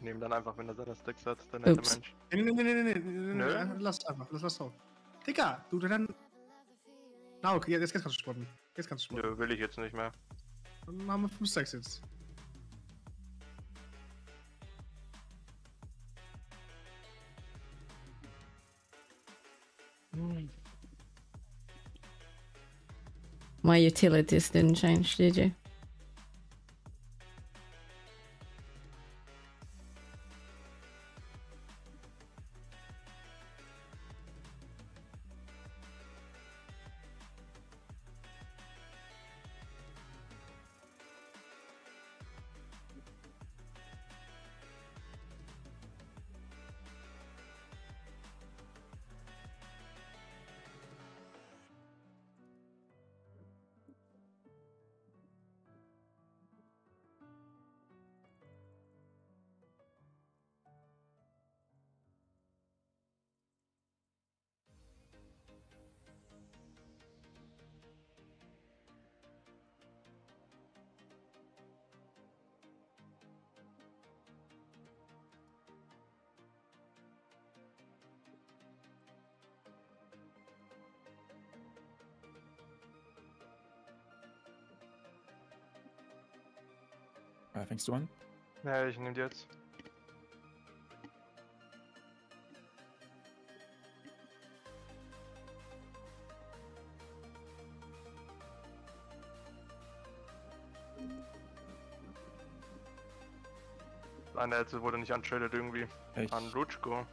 Nehmen dann einfach, wenn er seine Sticks hat, der nette Ups. Mensch. Nee. Lass einfach, lass drauf. Digga, du dann. Na, okay, jetzt kannst du spotten. Nö, will ich jetzt nicht mehr. Dann haben wir 5 Stacks jetzt. My utilities didn't change, did you? Fängst du an? Ja, ich nehme die jetzt. Nein, der wurde nicht untraded irgendwie. Echt? An Lutschko.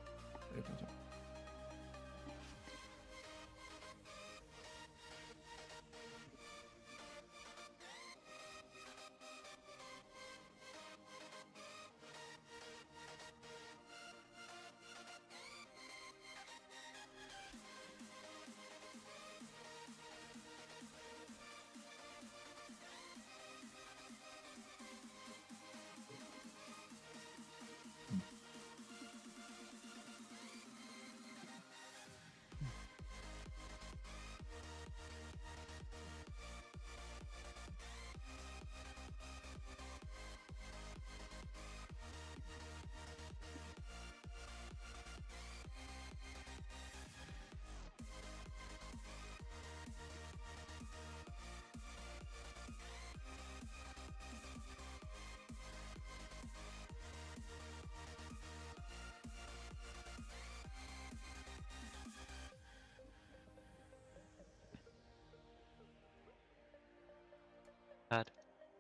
Bad.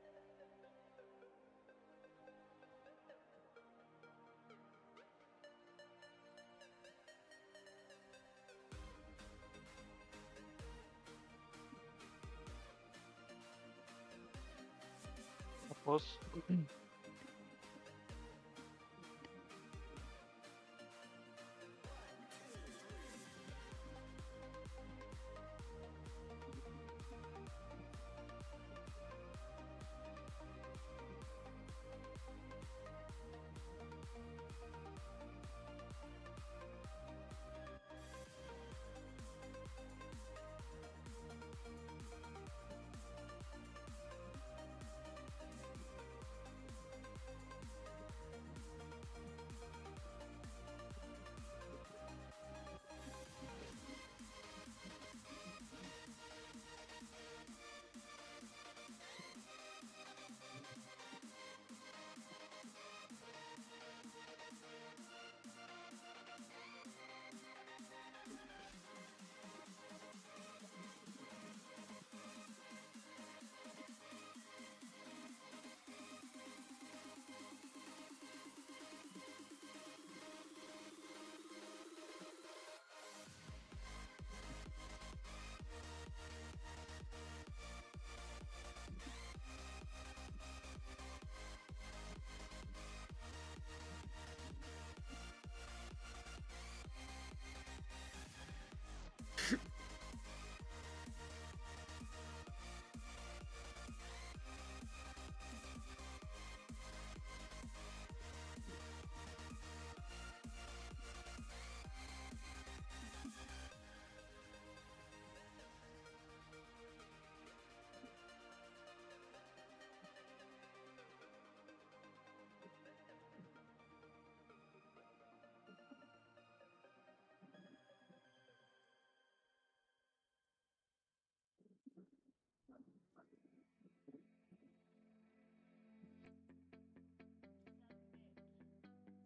Was?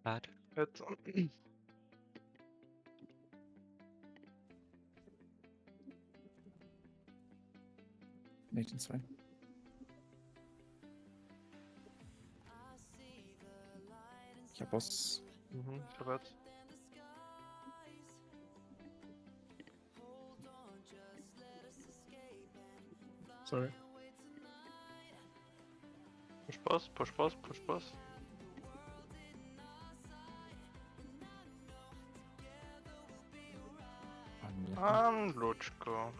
Bad. Jetzt. Nicht in 2. Ich hab Boss. Mhm, ich hab jetzt. Sorry. Push Boss, Push Boss, Push Boss. An Lutschko.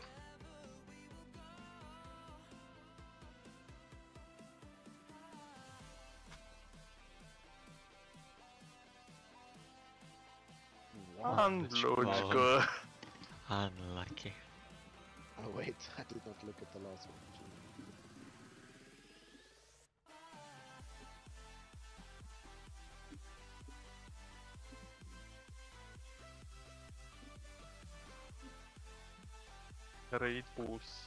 An Lutschko. Unlucky. Oh wait, I did not look at the last one. Raid Boost.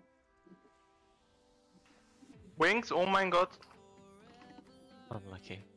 Wings, oh mein Gott. Unlucky.